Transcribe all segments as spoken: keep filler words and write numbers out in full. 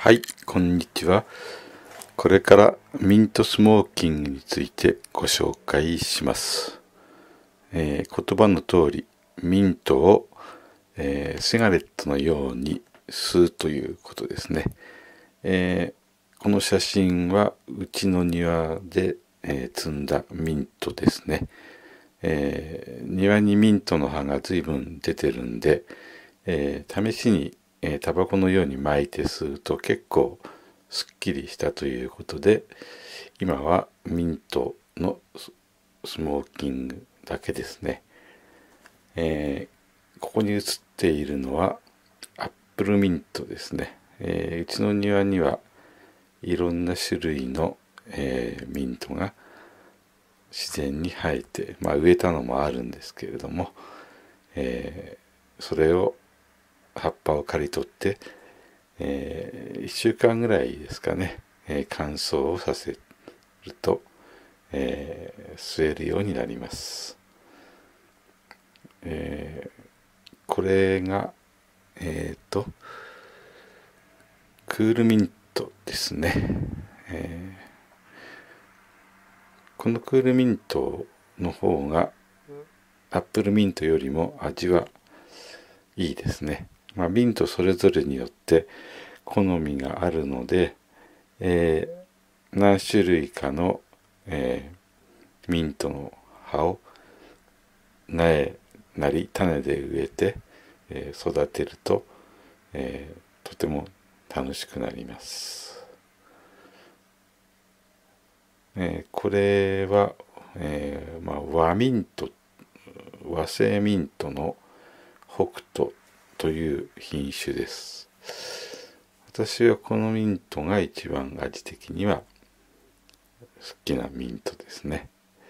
はい、こんにちは。これからミントスモーキングについてご紹介します。えー言葉の通り、ミントを、えーシガレットのように吸うということですね。えーこの写真はうちの庭で、えー摘んだミントですね。えー庭にミントの葉が随分出てるんで、えー試しに、えータバコのように巻いて吸うと結構すっきりしたということで、今はミントのスモーキングだけですね。えーここに写っているのはアップルミントですね。えーうちの庭にはいろんな種類の、えーミントが自然に生えて、まあ植えたのもあるんですけれども、えーそれを葉っぱを刈り取って、えーいっしゅうかんぐらいですかね、えー乾燥をさせると、えー吸えるようになります。えーこれが、えっと、クールミントですね。えーこのクールミントの方がアップルミントよりも味はいいですね。まあ、ミントそれぞれによって好みがあるので、えー何種類かの、えーミントの葉を苗なり種で植えて、えー育てると、えーとても楽しくなります。えーこれは、えーまあ、和ミント和製ミントの北斗という品種です。私はこのミントが一番味的には好きなミントですね。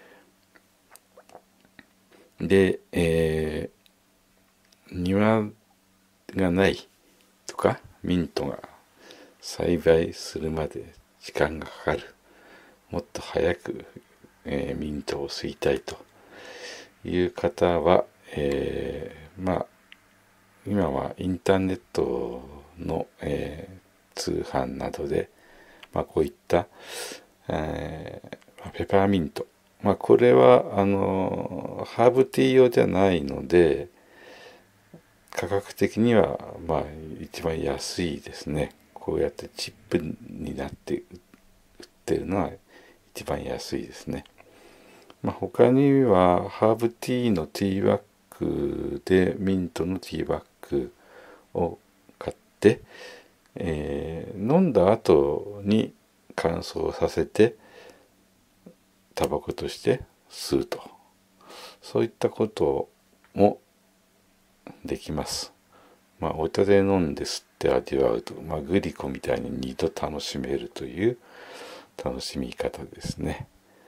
で、えー庭がないとかミントが栽培するまで時間がかかる、もっと早く、えーミントを吸いたいという方は、えーまあ今はインターネットの、えー通販などで、まあ、こういった、えーペパーミント、まあ、これはあのハーブティー用じゃないので価格的にはまあ一番安いですね。こうやってチップになって売ってるのは一番安いですね。まあ、他にはハーブティーのティーバッグでミントのティーバッグを買って、えー飲んだ後に乾燥させてタバコとして吸うと、そういったこともできます。まあお茶で飲んで吸って味わうと、まあ、グリコみたいに二度楽しめるという楽しみ方ですね。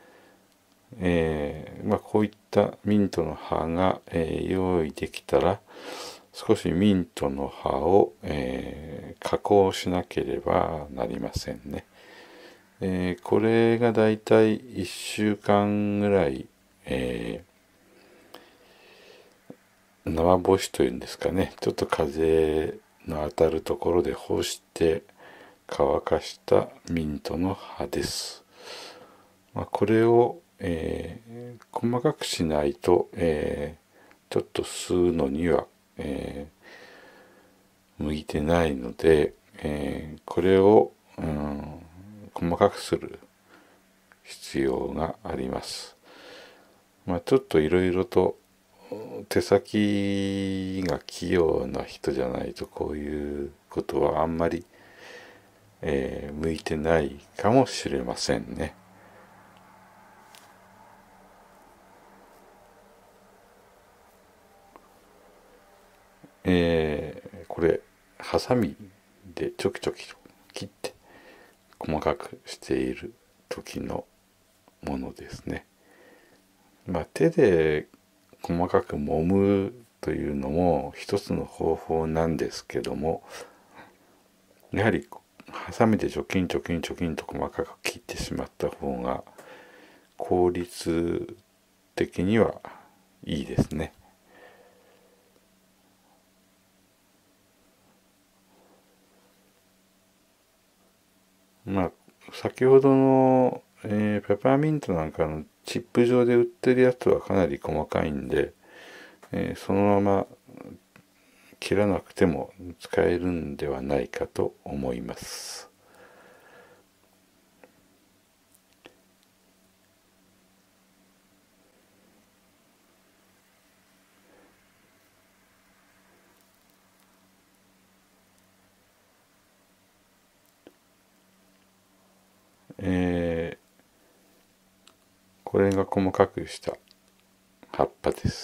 えーまあ、こういったミントの葉が、えー用意できたら少しミントの葉を、えー加工しなければなりませんね。えーこれがだいたいいっしゅうかんぐらい、えー生干しというんですかね、ちょっと風の当たるところで干して乾かしたミントの葉です。まあ、これを、えー細かくしないと、えーちょっと吸うのには、えー向いてないので、えーこれを、うん、細かくする必要があります。まあ、ちょっといろいろと手先が器用な人じゃないとこういうことはあんまり、えー向いてないかもしれませんね。えーこれハサミでちょきちょきと切って細かくしている時のものですね。まあ手で細かく揉むというのも一つの方法なんですけども、やはりハサミでチョキンチョキンチョキンと細かく切ってしまった方が効率的にはいいですね。 まあ先ほどの、えーペパーミントなんかのチップ状で売ってるやつはかなり細かいんで、えーそのまま切らなくても使えるんではないかと思います。えーこれが細かくした葉っぱです。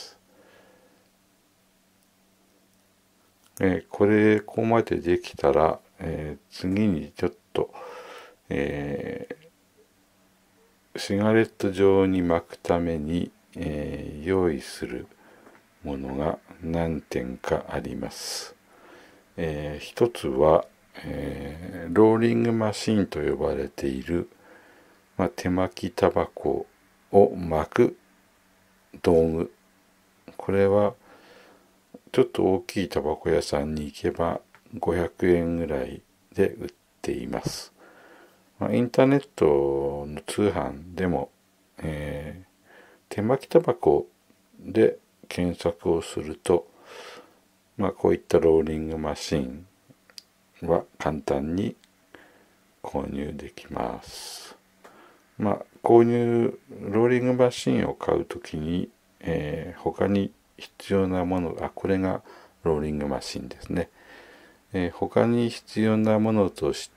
えーこれここまでできたら、えー次にちょっと、えーシガレット状に巻くために、えー用意するものが何点かあります。えー一つは、えーローリングマシンと呼ばれている、まあ、手巻きタバコを巻く道具。これはちょっと大きいタバコ屋さんに行けばごひゃくえんぐらいで売っています。まあ、インターネットの通販でも、えー手巻きタバコで検索をすると、まあ、こういったローリングマシンは簡単に購入できます。まあ、購入、ローリングマシンを買うときに、えー他に必要なもの、あ、これがローリングマシンですね。えー他に必要なものとして、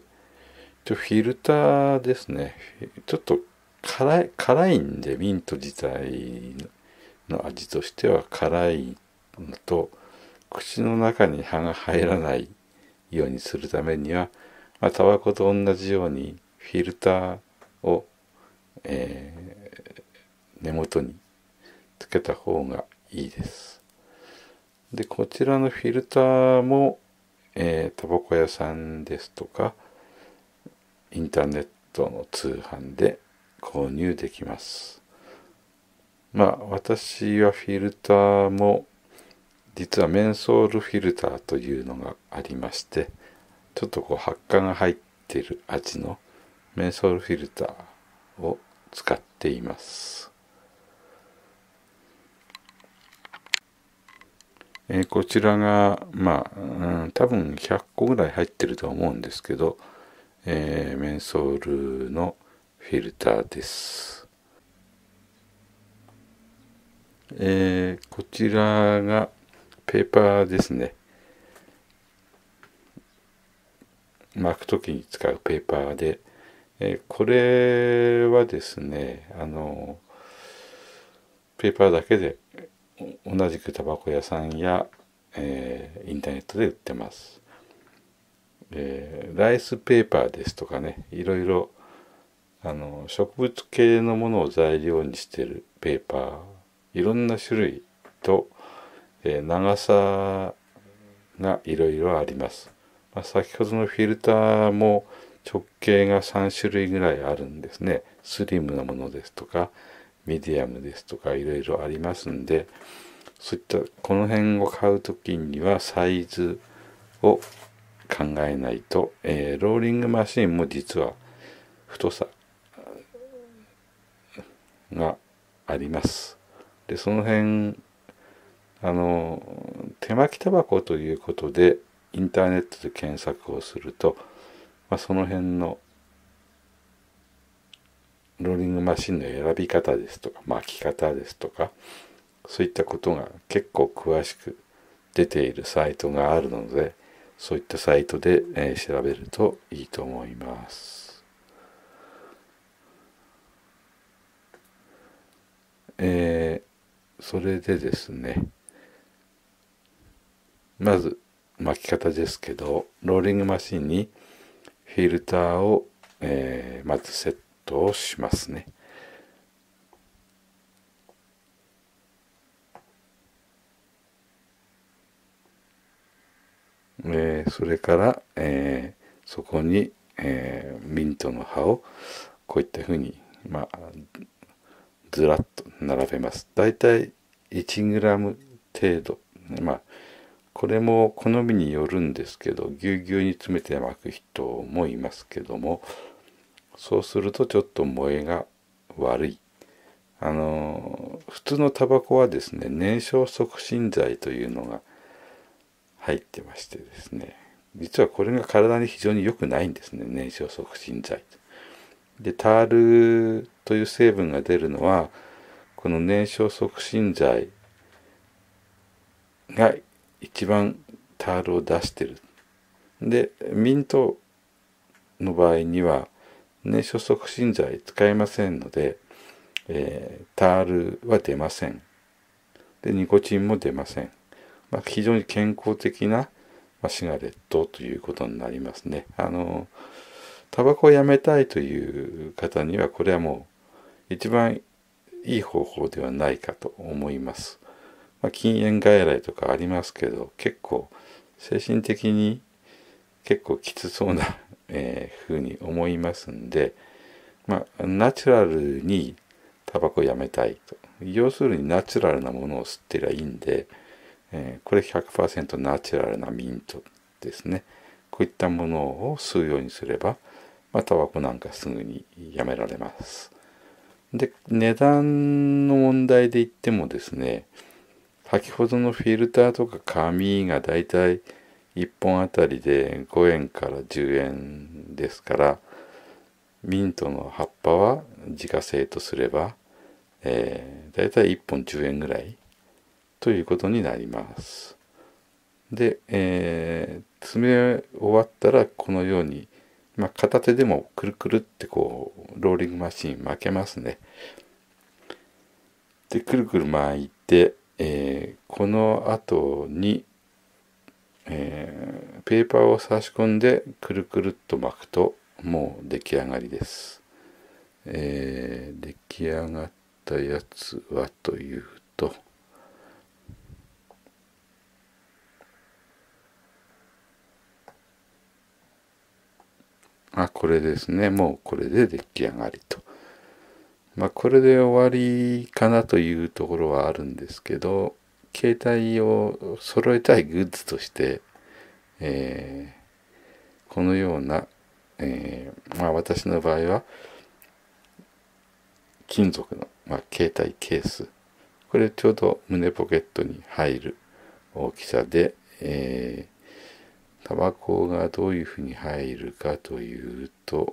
フィルターですね。ちょっと辛い、辛いんで、ミント自体の味としては辛いのと、口の中に葉が入らないようにするためには、まあ、タバコと同じようにフィルターを、えー根元につけた方がいいです。で、こちらのフィルターも、えータバコ屋さんですとか、インターネットの通販で購入できます。まあ、私はフィルターも、実はメンソールフィルターというのがありまして、ちょっとこう発火が入っている味のメンソールフィルターを使っています。えーこちらが、まあ、うん、多分ひゃっこぐらい入ってると思うんですけど、えーメンソールのフィルターです。えーこちらがペーパーですね。巻くときに使うペーパーで、えーこれはですね、あの、ペーパーだけで同じくタバコ屋さんや、えーインターネットで売ってます。えーライスペーパーですとかね、いろいろあの植物系のものを材料にしているペーパー、いろんな種類と、えー長さがいろいろあります。まあ、先ほどのフィルターも直径がさん種類ぐらいあるんですね。スリムなものですとか、ミディアムですとかいろいろありますんで、そういったこの辺を買うときにはサイズを考えないと、えーローリングマシンも実は太さがあります。で、その辺、あの、手巻きタバコということで、インターネットで検索をすると、まあ、その辺のローリングマシンの選び方ですとか、巻き方ですとか、そういったことが結構詳しく出ているサイトがあるので、そういったサイトで、えー調べるといいと思います。えーそれでですね、まず巻き方ですけど、ローリングマシンにフィルターを、えーまずセットをしますね。えーそれから、えーそこに、えーミントの葉をこういったふうに、まあ、ずらっと並べます。だいたいいちグラム程度、まあ、 これも好みによるんですけど、ぎゅうぎゅうに詰めて巻く人もいますけども、そうするとちょっと燃えが悪い。あの普通のタバコはですね、燃焼促進剤というのが入ってましてですね、実はこれが体に非常に良くないんですね、燃焼促進剤。でタールという成分が出るのは、この燃焼促進剤が一番タールを出してる。でミントの場合には燃焼促進剤使えませんので、えー、タールは出ません。でニコチンも出ません。まあ、非常に健康的な、まあ、シガレットということになりますね。あのタバコをやめたいという方にはこれはもう一番いい方法ではないかと思います。まあ、禁煙外来とかありますけど、結構精神的に結構きつそうな、えー、ふうに思いますんで、まあ、ナチュラルにタバコをやめたいと。要するにナチュラルなものを吸ってりゃいいんで、えー、これ ひゃくパーセント ナチュラルなミントですね。こういったものを吸うようにすれば、まあ、タバコなんかすぐにやめられます。で、値段の問題で言ってもですね、先ほどのフィルターとか紙がだいたいいっぽんあたりでごえんからじゅうえんですから、ミントの葉っぱは自家製とすれば、えー、だいたいいっぽんじゅうえんぐらいということになります。で、えー、詰め終わったらこのように、まあ、片手でもくるくるってこうローリングマシン巻けますね。でくるくる巻いて、えー、この後に、えー、ペーパーを差し込んでくるくるっと巻くともう出来上がりです。えー、出来上がったやつはというと、あ、これですね。もうこれで出来上がりと。まあこれで終わりかなというところはあるんですけど、携帯を揃えたいグッズとして、えー、このような、えー、まあ私の場合は金属の、まあ、携帯ケース、これちょうど胸ポケットに入る大きさで、えー、タバコがどういうふうに入るかというと、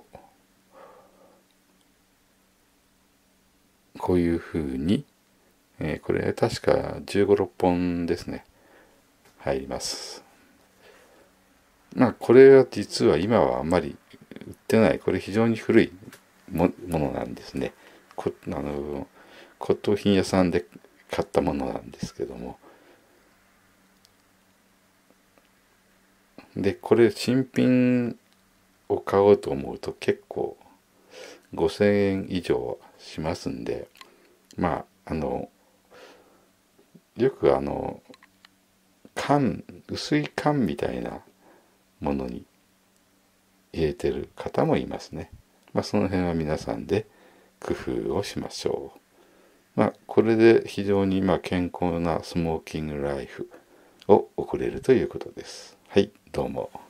こういうふうに、えー、これ確かじゅうご、ろっぽんですね、入ります。まあこれは実は今はあんまり売ってない、これ非常に古いものなんですね。こあの骨董品屋さんで買ったものなんですけども、でこれ新品を買おうと思うと結構ごせんえん以上しますんで、まああのよくあの缶、薄い缶みたいなものに入れてる方もいますね。まあその辺は皆さんで工夫をしましょう。まあこれで非常にまあ健康なスモーキングライフを送れるということです。はい、どうも。